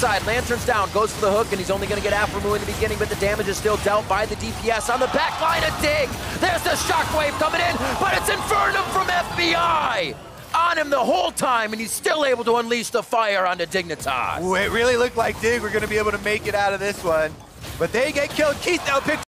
side, Lantern's down, goes for the hook, and he's only gonna get Aphelios in the beginning, but the damage is still dealt by the DPS on the back line of Dig. There's the shockwave coming in, but it's Infernum from FBI! On him the whole time, and he's still able to unleash the fire onto Dignitas. Ooh, it really looked like Dig were gonna be able to make it out of this one, but they get killed. Keith now picked